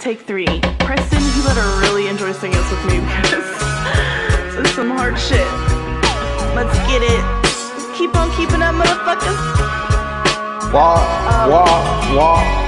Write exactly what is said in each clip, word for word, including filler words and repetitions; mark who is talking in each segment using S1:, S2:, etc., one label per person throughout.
S1: Take three. Preston, you better really enjoy singing this with me because this is some hard shit. Let's get it. Keep on keeping up, motherfuckers.
S2: Walk,
S1: um,
S2: walk, walk.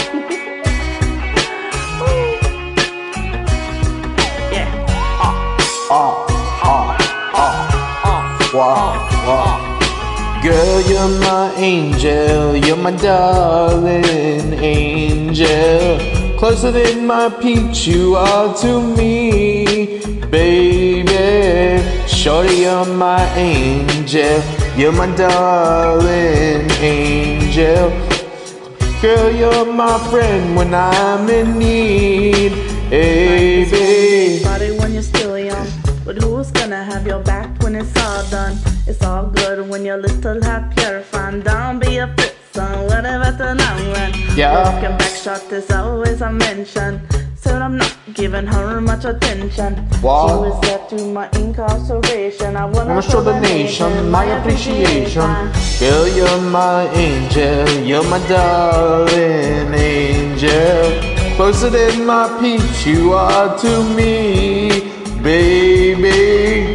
S1: Yeah.
S2: Ah, ah, ah. Walk, walk. Girl, you're my angel. You're my darling angel. Closer than my peach, you are to me, baby. Shorty, you're my angel. You're my darling angel. Girl, you're my friend when I'm in need, baby.
S1: Body when you're still young, but who's gonna have your back when it's all done? It's all good when you're little happier. Fun, don't be a fool, son. What about the long run?
S2: Yeah.
S1: Looking back shot is always a mention. So I'm not giving her much attention.
S2: Wow.
S1: She was there through my incarceration. I wanna,
S2: Wanna show the nation my appreciation. Girl, you're my angel. You're my darling angel. Closer than my peach, you are to me, baby.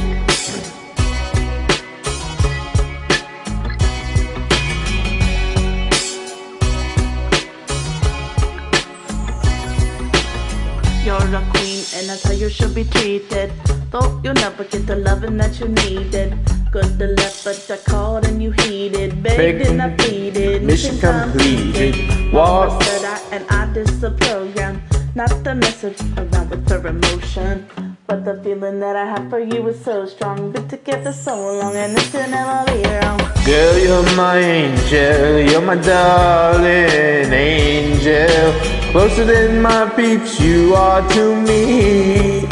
S1: You're a queen and that's how you should be treated. Though you'll never get the loving that you needed. Good to left but I called and you heeded. Begged and I pleaded.
S2: Mission completed.
S1: Walk.
S2: Walk.
S1: Said I and I did the program. Not the message around with her emotion. But the feeling that I have for you is so strong. Been together so long and it should never be wrong.
S2: Girl, you're my angel. You're my darling angel. Closer than my peeps, you are to me,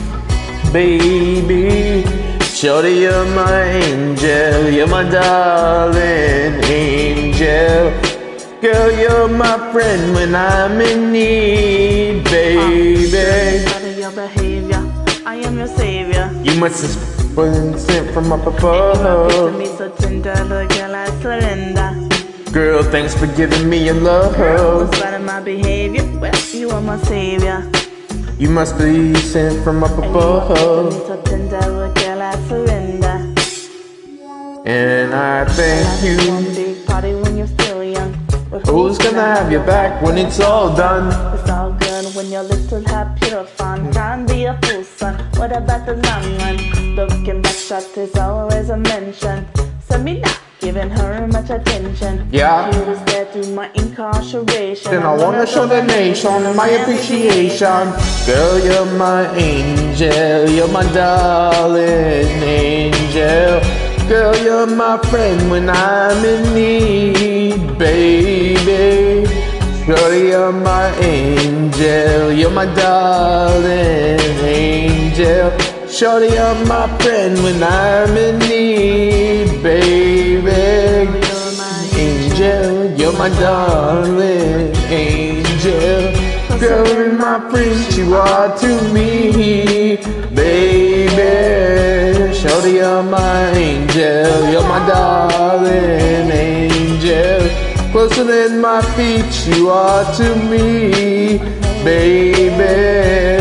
S2: baby. Shorty, you're my angel. You're my darling angel. Girl, you're my friend when I'm in need, baby.
S1: Out of your behavior, I am your savior.
S2: You must have been sent from up
S1: And you are
S2: above.
S1: me so tender, the girl I surrender.
S2: Girl, thanks for giving me your love.
S1: What's bad in my behavior? Well, you are my savior.
S2: You must be sent from up
S1: And you are
S2: above.
S1: me so tender, the girl I surrender.
S2: And I thank you.
S1: One big party when you're still young. But
S2: Who's gonna have your back when it's all done?
S1: It's all good when you're little happy or fun. Can't be a fool, son. What about the long run? Looking back, shot is always a mention. So me not giving her much attention.
S2: Yeah.
S1: She was there through my incarceration.
S2: Then I wanna show the nation my appreciation. Girl, you're my angel. You're my darling angel. Girl, you're my friend when I'm in need, baby. Girl, you're my angel. You're my darling angel. Shorty, you're my friend when I'm in need, baby. Angel, you're my darling angel. Girl, you're my friend, you are to me, baby. Shorty, you're my angel. You're my darling angel. Closer than my feet, you are to me, baby.